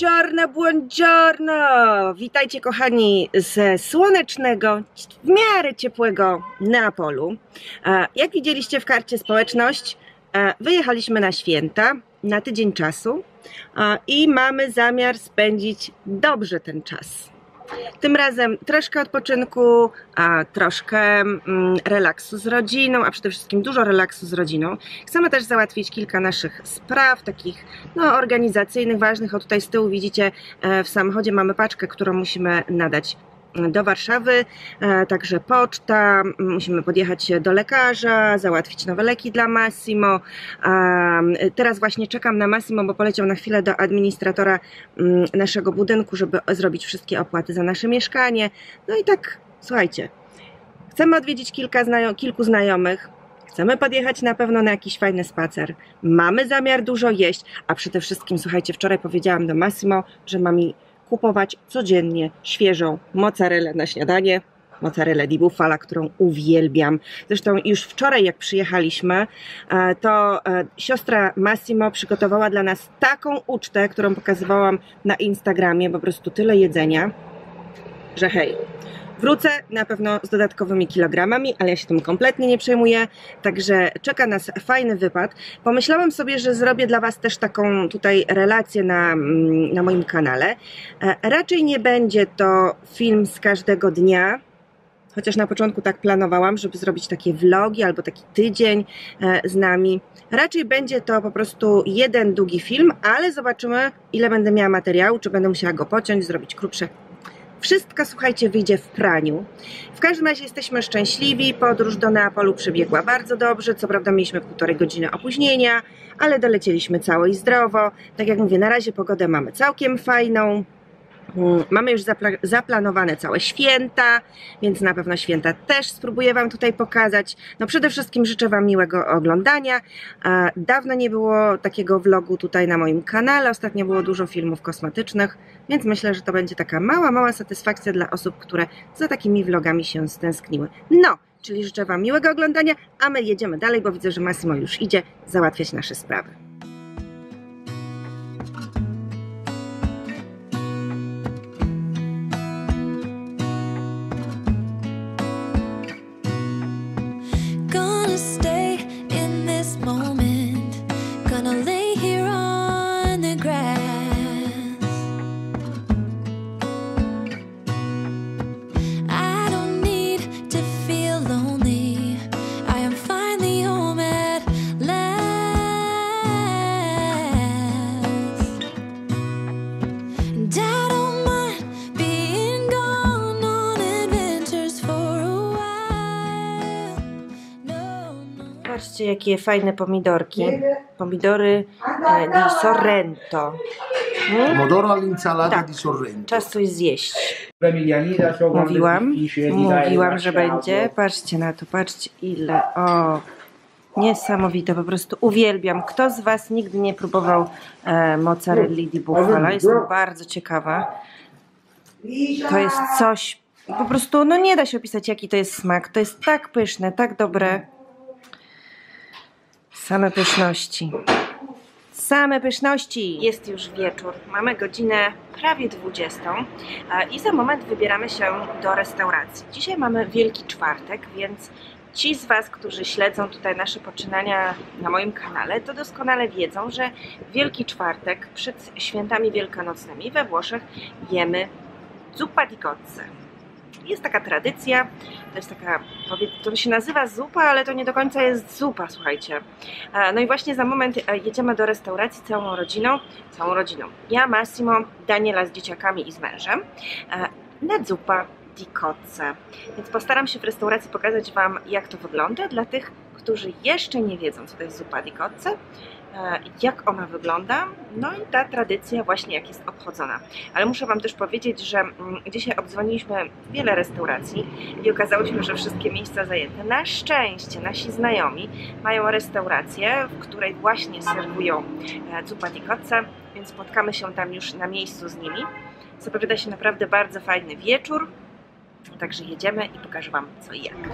Buongiorno! Witajcie kochani ze słonecznego, w miarę ciepłego Neapolu. Jak widzieliście w karcie społeczność, wyjechaliśmy na święta, na tydzień czasu i mamy zamiar spędzić dobrze ten czas. Tym razem troszkę odpoczynku, troszkę relaksu z rodziną, a przede wszystkim dużo relaksu z rodziną. Chcemy też załatwić kilka naszych spraw, takich organizacyjnych, ważnych. O, tutaj z tyłu widzicie, w samochodzie mamy paczkę, którą musimy nadać do Warszawy, także poczta, musimy podjechać do lekarza, załatwić nowe leki dla Massimo. Teraz właśnie czekam na Massimo, bo poleciał na chwilę do administratora naszego budynku, żeby zrobić wszystkie opłaty za nasze mieszkanie. No i tak, słuchajcie, chcemy odwiedzić kilku znajomych, chcemy podjechać na pewno na jakiś fajny spacer, mamy zamiar dużo jeść, a przede wszystkim, słuchajcie, wczoraj powiedziałam do Massimo, że ma mi kupować codziennie świeżą mozzarellę na śniadanie, mozzarellę di bufala, którą uwielbiam. Zresztą już wczoraj, jak przyjechaliśmy, to siostra Massimo przygotowała dla nas taką ucztę, którą pokazywałam na Instagramie, po prostu tyle jedzenia, że hej. Wrócę na pewno z dodatkowymi kilogramami, ale ja się tym kompletnie nie przejmuję, także czeka nas fajny wypad. Pomyślałam sobie, że zrobię dla Was też taką tutaj relację na moim kanale. Raczej nie będzie to film z każdego dnia, chociaż na początku tak planowałam, żeby zrobić takie vlogi albo taki tydzień z nami. Raczej będzie to po prostu jeden długi film, ale zobaczymy, ile będę miała materiału, czy będę musiała go pociąć, zrobić krótsze. Wszystko, słuchajcie, wyjdzie w praniu. W każdym razie jesteśmy szczęśliwi. Podróż do Neapolu przebiegła bardzo dobrze. Co prawda mieliśmy 1,5 godziny opóźnienia, ale dolecieliśmy cało i zdrowo. Tak jak mówię, na razie pogodę mamy całkiem fajną. Mamy już zaplanowane całe święta, więc na pewno święta też spróbuję Wam tutaj pokazać. No przede wszystkim życzę Wam miłego oglądania. Dawno nie było takiego vlogu tutaj na moim kanale. Ostatnio było dużo filmów kosmetycznych, więc myślę, że to będzie taka mała satysfakcja dla osób, które za takimi vlogami się stęskniły. No, czyli życzę Wam miłego oglądania, a my jedziemy dalej, bo widzę, że Massimo już idzie załatwiać nasze sprawy. Zobaczcie, jakie fajne pomidorki. Pomidory di Sorrento. Pomodoro all'insalata tak, di Sorrento. Czas coś zjeść. Mówiłam, że będzie. Patrzcie na to, patrzcie ile. O, niesamowite, po prostu uwielbiam. Kto z Was nigdy nie próbował mozzarelli di bufala? Jestem bardzo ciekawa. To jest coś, po prostu, no nie da się opisać, jaki to jest smak. To jest tak pyszne, tak dobre. Same pyszności. Same pyszności. Jest już wieczór. Mamy godzinę prawie 20 i za moment wybieramy się do restauracji. Dzisiaj mamy Wielki Czwartek, więc ci z Was, którzy śledzą tutaj nasze poczynania na moim kanale, to doskonale wiedzą, że Wielki Czwartek przed świętami wielkanocnymi we Włoszech jemy zuppa di cozze. Jest taka tradycja, to jest taka, to się nazywa zupa, ale to nie do końca jest zupa, słuchajcie. No i właśnie za moment jedziemy do restauracji całą rodziną. Ja, Massimo, Daniela z dzieciakami i z mężem na zuppa di cozze. Więc postaram się w restauracji pokazać Wam, jak to wygląda dla tych, którzy jeszcze nie wiedzą, co to jest zuppa di cozze, jak ona wygląda, no i ta tradycja właśnie jak jest obchodzona. Ale muszę Wam też powiedzieć, że dzisiaj obdzwoniliśmy wiele restauracji i okazało się, że wszystkie miejsca zajęte. Na szczęście nasi znajomi mają restaurację, w której właśnie serwują zuppa di cozze, więc spotkamy się tam już na miejscu z nimi. Zapowiada się naprawdę bardzo fajny wieczór. Także jedziemy i pokażę Wam co i jak.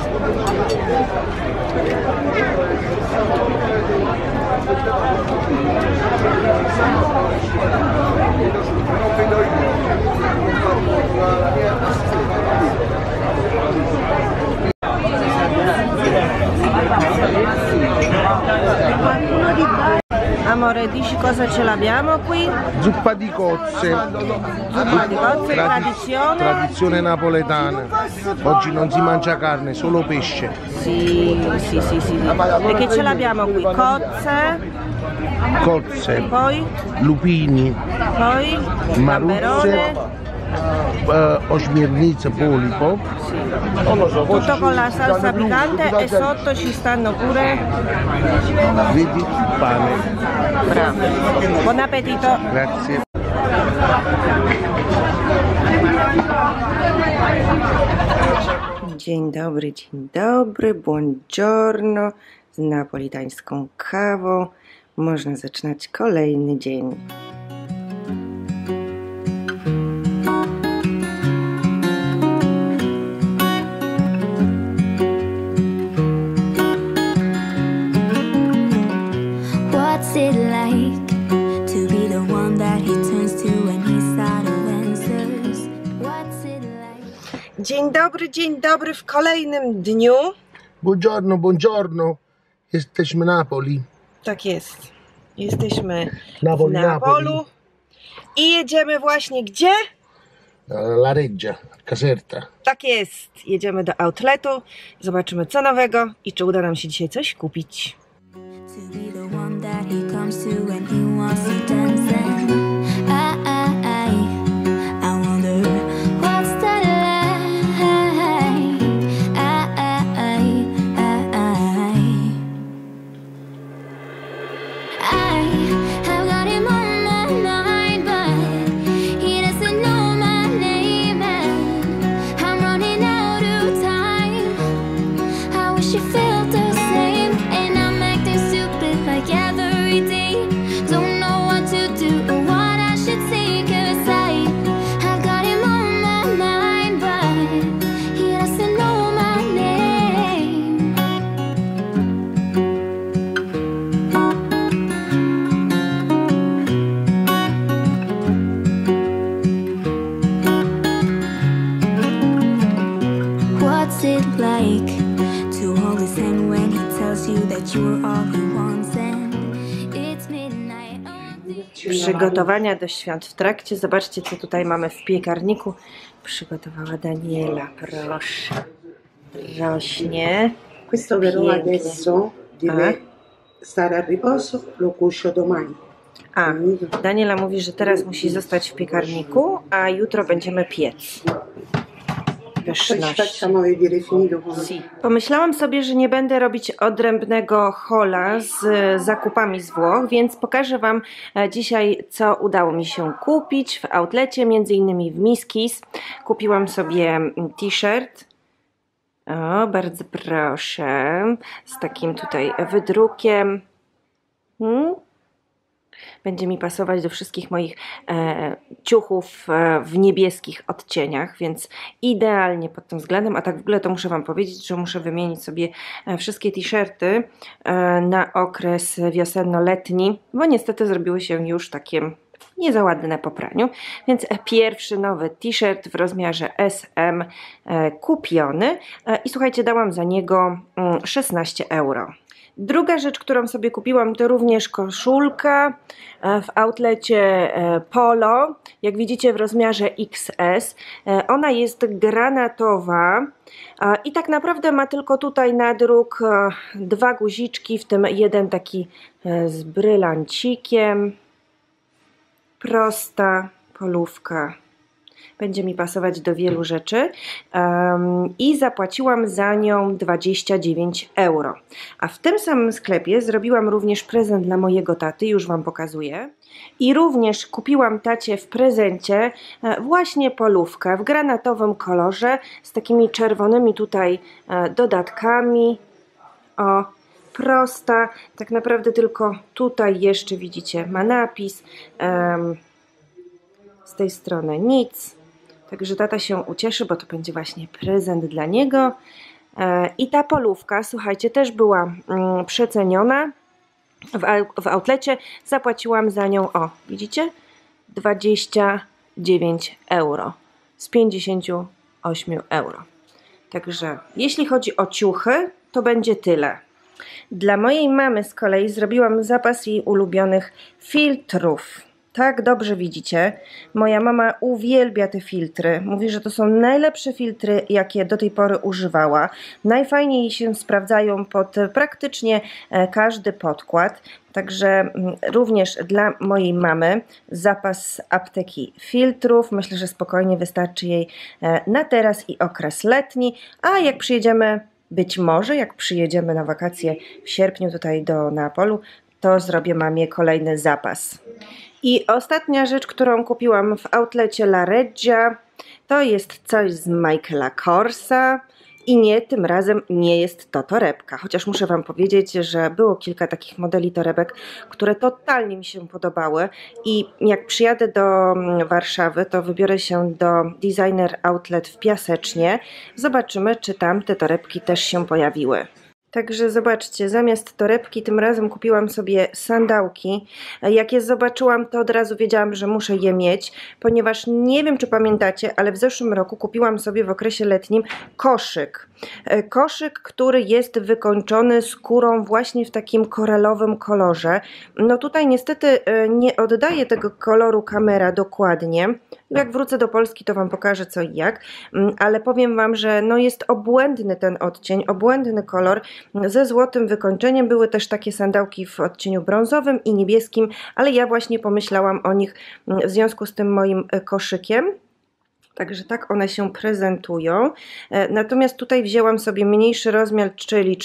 Amore, dici cosa ce l'abbiamo qui? Zuppa di cozze. Zuppa di cozze, tradizione. Tradizione napoletana. Oggi non si mangia carne, solo pesce. Sì. E che ce l'abbiamo qui? Cozze, Poi? lupini, Poi? maruzze, Gamberone. ośmiornice, polipo. Tutto con la salsa piccante e sotto ci stanno pure. Vedi il pane. Bravo. Buon appetito. Grazie. Dzień dobry, buongiorno z napolitańską kawą. Można zaczynać kolejny dzień. What's it like to be the one that he turns to when he's out of answers? What's it like? Dzień dobry w kolejnym dniu. Buongiorno, buongiorno. Jesteśmy Napoli. Tak jest. Jesteśmy Napoli, w Neapolu. Napoli. I jedziemy właśnie gdzie? La Reggia, Caserta. Tak jest. Jedziemy do outletu. Zobaczymy co nowego i czy uda nam się dzisiaj coś kupić. To be the one that he comes to when he wants to dance and I wonder what's that like. I've got him on my mind, but he doesn't know my name and I'm running out of time. I wish you felt the same and I'm acting stupid like every day. Don't know what to do or what I should say, 'cause I got him on my mind, but he doesn't know my name. What's it like to hold his hand when he tells you that you're all he wants and it's midnight on the... Przygotowania do świąt w trakcie. Zobaczcie co tutaj mamy w piekarniku. Przygotowała Daniela, proszę. Rośnie. Questo però Pięknie. adesso deve stare a riposo, lo cuocio domani. A, Daniela mówi, że teraz musi zostać w piekarniku, a jutro będziemy piec. Poi ci Pyszności. facciamo vedere finito come Si. Pomyślałam sobie, że nie będę robić odrębnego haula z zakupami z Włoch, więc pokażę Wam dzisiaj, co udało mi się kupić w outlecie, między innymi w Miskis. Kupiłam sobie t-shirt. O, bardzo proszę. Z takim tutaj wydrukiem. Będzie mi pasować do wszystkich moich ciuchów w niebieskich odcieniach, więc idealnie pod tym względem. A tak w ogóle to muszę Wam powiedzieć, że muszę wymienić sobie wszystkie t-shirty na okres wiosenno-letni, bo niestety zrobiły się już takie nie za ładne po praniu. Więc pierwszy nowy t-shirt w rozmiarze SM kupiony i słuchajcie, dałam za niego 16 euro. Druga rzecz, którą sobie kupiłam, to również koszulka w outlecie Polo, jak widzicie w rozmiarze XS. Ona jest granatowa i tak naprawdę ma tylko tutaj nadruk dwa guziczki, w tym jeden taki z brylancikiem. Prosta polówka. Będzie mi pasować do wielu rzeczy i zapłaciłam za nią 29 euro. A w tym samym sklepie zrobiłam również prezent dla mojego taty, już Wam pokazuję. I również kupiłam tacie w prezencie właśnie polówkę w granatowym kolorze z takimi czerwonymi tutaj dodatkami. O, prosta, tak naprawdę tylko tutaj jeszcze widzicie ma napis. Z tej strony nic. Także tata się ucieszy, bo to będzie właśnie prezent dla niego. I ta polówka, słuchajcie, też była przeceniona. W outlecie zapłaciłam za nią, o widzicie, 29 euro z 58 euro. Także jeśli chodzi o ciuchy, to będzie tyle. Dla mojej mamy z kolei zrobiłam zapas jej ulubionych filtrów. Tak, dobrze widzicie. Moja mama uwielbia te filtry. Mówi, że to są najlepsze filtry, jakie do tej pory używała. Najfajniej się sprawdzają pod praktycznie każdy podkład. Także również dla mojej mamy zapas apteki filtrów. Myślę, że spokojnie wystarczy jej na teraz i okres letni. A jak przyjedziemy, być może jak przyjedziemy na wakacje w sierpniu tutaj do Neapolu, to zrobię mamie kolejny zapas. I ostatnia rzecz, którą kupiłam w outlecie La Reggia, to jest coś z Michaela Korsa. I nie, tym razem nie jest to torebka, chociaż muszę Wam powiedzieć, że było kilka takich modeli torebek, które totalnie mi się podobały i jak przyjadę do Warszawy, to wybiorę się do Designer Outlet w Piasecznie. Zobaczymy, czy tam te torebki też się pojawiły. Także zobaczcie, zamiast torebki tym razem kupiłam sobie sandałki. Jak je zobaczyłam, to od razu wiedziałam, że muszę je mieć, ponieważ nie wiem, czy pamiętacie, ale w zeszłym roku kupiłam sobie w okresie letnim koszyk. Koszyk, który jest wykończony skórą właśnie w takim koralowym kolorze. No tutaj niestety nie oddaje tego koloru kamera dokładnie. Jak wrócę do Polski, to Wam pokażę co i jak, ale powiem Wam, że no jest obłędny ten odcień, obłędny kolor ze złotym wykończeniem. Były też takie sandałki w odcieniu brązowym i niebieskim, ale ja właśnie pomyślałam o nich w związku z tym moim koszykiem. Także tak one się prezentują. Natomiast tutaj wzięłam sobie mniejszy rozmiar, czyli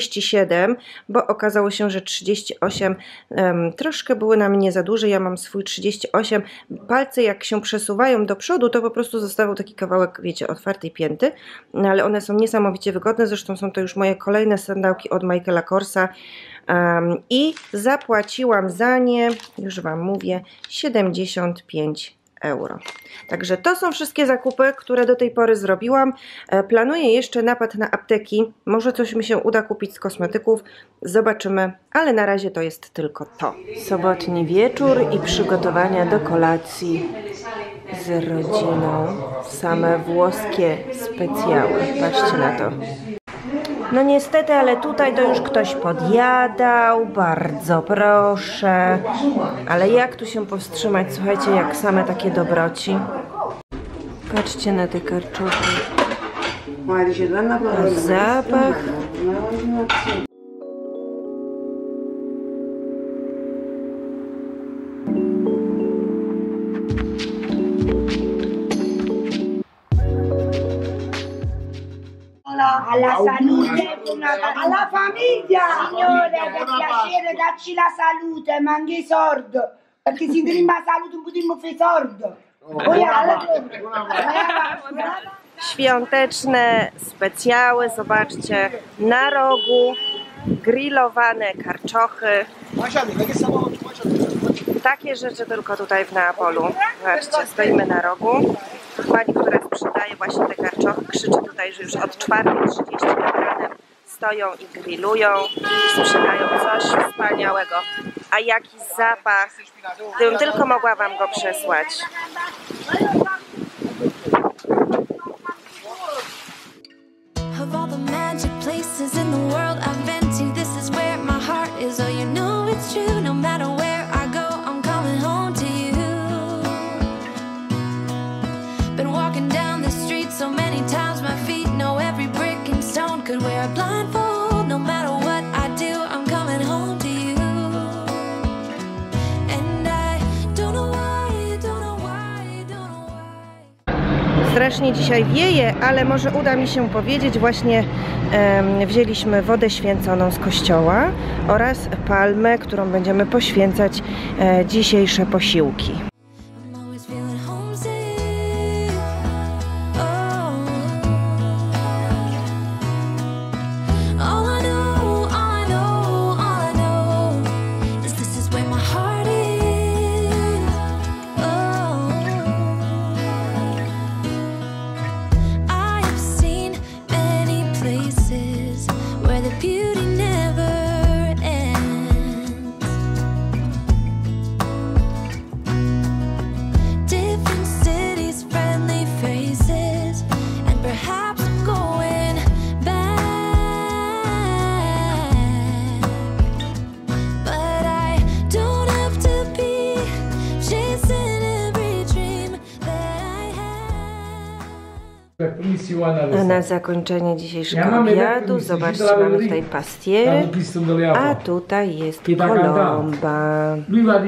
37, bo okazało się, że 38 troszkę były na mnie za duże. Ja mam swój 38. Palce jak się przesuwają do przodu, to po prostu zostawał taki kawałek, wiecie, otwartej pięty. No, ale one są niesamowicie wygodne. Zresztą są to już moje kolejne sandałki od Michaela Korsa. I zapłaciłam za nie, już Wam mówię, 75 euro. Także to są wszystkie zakupy, które do tej pory zrobiłam. Planuję jeszcze napad na apteki. Może coś mi się uda kupić z kosmetyków. Zobaczymy, ale na razie to jest tylko to. Sobotni wieczór i przygotowania do kolacji z rodziną. Same włoskie specjały. Patrzcie na to. No niestety, ale tutaj to już ktoś podjadał, bardzo proszę. Ale jak tu się powstrzymać, słuchajcie, jak same takie dobroci. Patrzcie na te karczochy. A zapach. Alla salute, alla famiglia! Signore, per piacere dacci la salute, ma anche i sordi, perché si trima salute, non potremmo fare sordo. Świąteczne specjały, zobaczcie, na rogu grillowane karczochy. Takie rzeczy tylko tutaj w Neapolu. Zobaczcie, stoimy na rogu. Pani, która sprzedaje właśnie te karczochy, krzyczy tutaj, że już od 4:30 nad ranem stoją i grillują i sprzedają coś wspaniałego. A jaki zapach! Gdybym tylko mogła Wam go przesłać. Of all the magic places in the world I've been to, this is where my heart is. Oh, you know it's true. No matter where I go, I'm coming home to you. Been walking down the street so many times, my feet know every brick and stone. Could wear a blindfold. No matter what I do, I'm coming home to you. And I don't know why, don't know why, don't know why. Strasznie dzisiaj wieje, ale może uda mi się powiedzieć, właśnie wzięliśmy wodę święconą z kościoła oraz palmę, którą będziemy poświęcać dzisiejsze posiłki. I'm always feeling homesick. Oh. All I know, all I know, all I know is this is where my heart is. Oh. I have seen many places. A na zakończenie dzisiejszego obiadu, zobaczcie, mamy tutaj pastiery, a tutaj jest kolomba.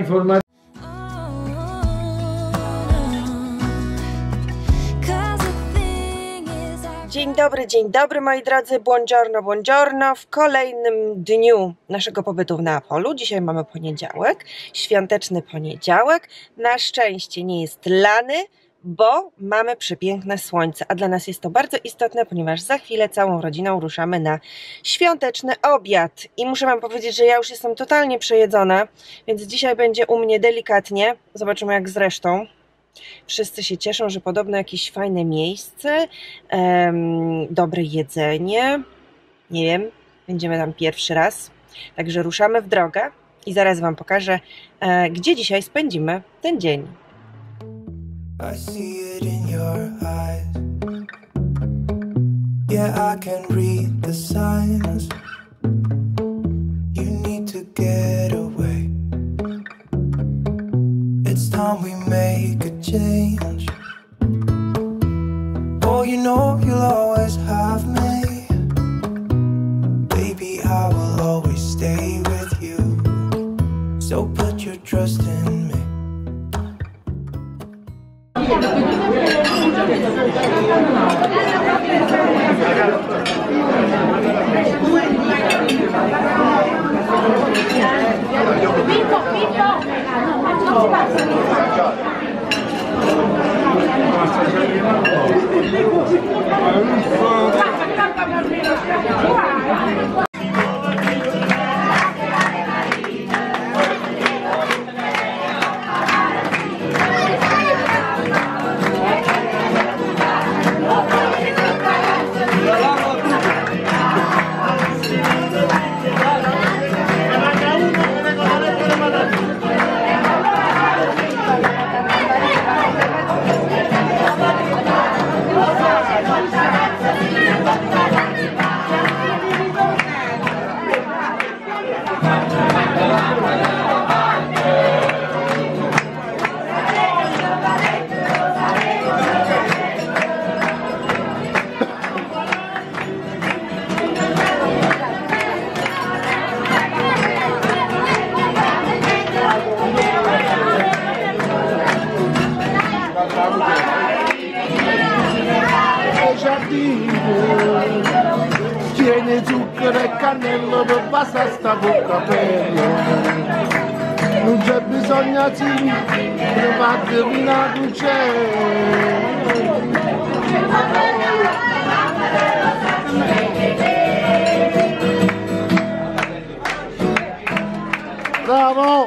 Dzień dobry moi drodzy, buongiorno, buongiorno. W kolejnym dniu naszego pobytu w Neapolu. Dzisiaj mamy poniedziałek, świąteczny poniedziałek. Na szczęście nie jest lany, bo mamy przepiękne słońce, a dla nas jest to bardzo istotne, ponieważ za chwilę całą rodziną ruszamy na świąteczny obiad. I muszę wam powiedzieć, że ja już jestem totalnie przejedzona, więc dzisiaj będzie u mnie delikatnie. Zobaczymy jak zresztą. Wszyscy się cieszą, że podobno jakieś fajne miejsce, dobre jedzenie. Nie wiem, będziemy tam pierwszy raz. Także ruszamy w drogę i zaraz wam pokażę, gdzie dzisiaj spędzimy ten dzień. I see it in your eyes. Yeah, I can read the signs. You need to get away. It's time we make a change. Oh, you know you'll always have me. Baby, I will always stay with you. So put your trust in me. Tiene zucchero e cannello per passare sta bocca bella. Non c'è bisogno di battermi una Bravo!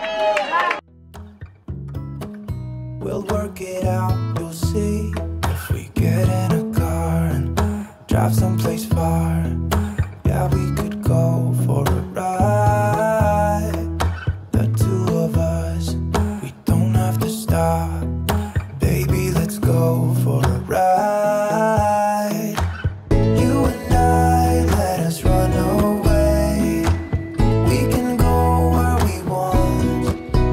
We'll work it out, you'll see. If we get in a car and drive someplace far, yeah, we could go for a ride. The two of us, we don't have to stop. Baby, let's go for a ride. You and I, let us run away. We can go where we want.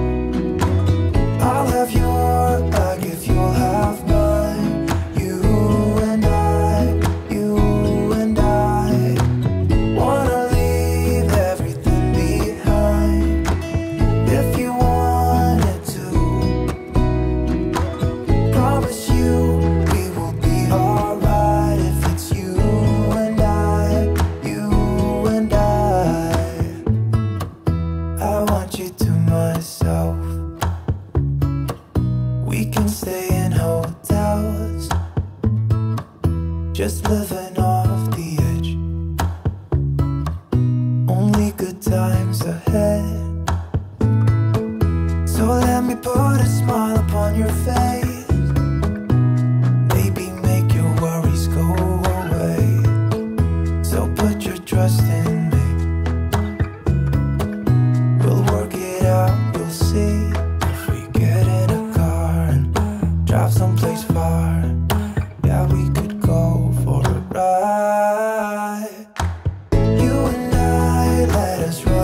I'll have your bag if you'll have mine. You and I wanna leave everything behind. If you wanted to, promise you we will be alright. If it's you and I want you to myself. We can stay in hotels, just living off the edge. Only good times ahead. So let me put a smile upon your face. Maybe make your worries go away. So put your trust in me. We'll work it out, you'll see. If we get in a car and drive someplace far, yeah, we could go for a ride. You and I, let us run